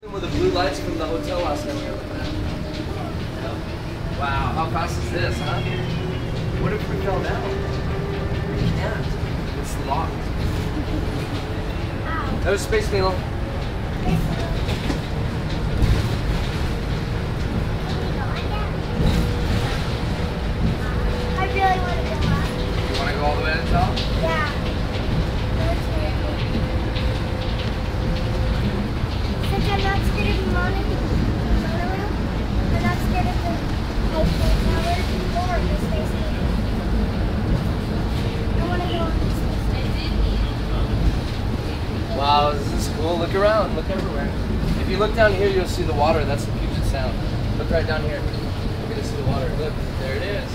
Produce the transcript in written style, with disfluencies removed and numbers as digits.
With the blue lights from the hotel last night we were looking at. Yep. Wow, how fast is this, huh? What if we fell down? We can't. It's locked. That was Space Needle. I really want to go up. You want to go all the way to the top? Yeah. Since I'm not scared of the monorail, I'm not scared of the Eiffel Tower or the Space Needle. I want to go on the Space Needle. Wow, this is cool. Look around. Look everywhere. If you look down here, you'll see the water. That's the Puget Sound. Look right down here. You're going to see the water. Look, there it is.